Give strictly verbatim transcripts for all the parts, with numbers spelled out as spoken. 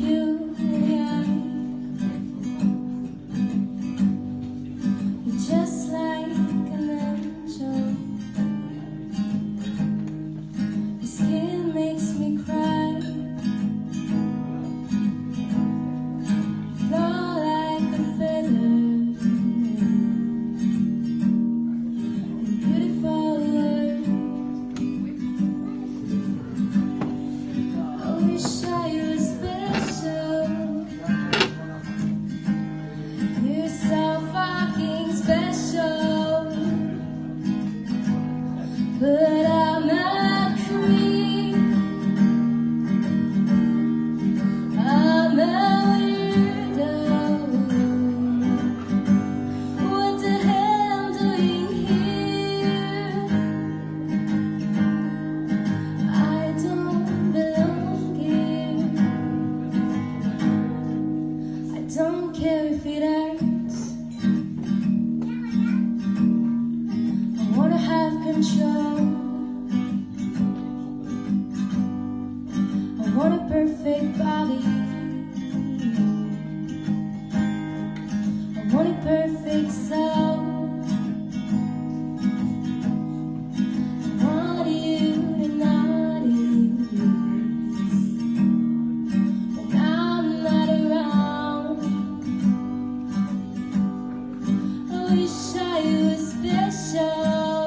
you and I, you're just like an angel. Your skin makes me cry. You flow like a feather. Beautiful world. I wish I was special. You're so fucking special. But I'm a creep. I'm a weirdo. What the hell I'm doing here? I don't belong here. I don't care if it hurts. I wanna have control. I want a perfect body. I want a perfect soul. I want you to notice when I'm not around. I wish I was special,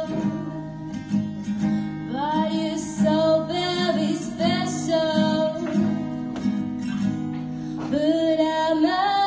but you're so very special. But I'm a